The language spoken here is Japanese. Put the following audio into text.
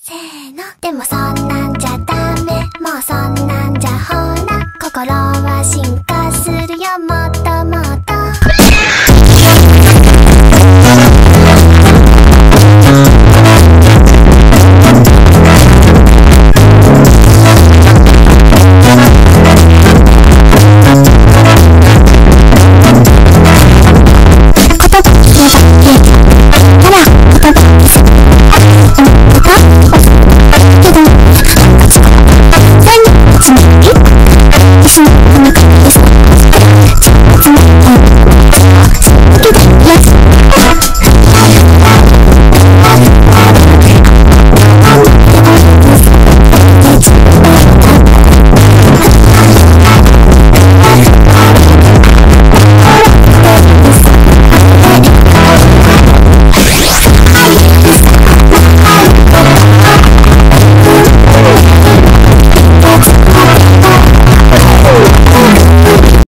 せーの。でもそんなんじゃダメ、もうそんなんじゃほら心は進化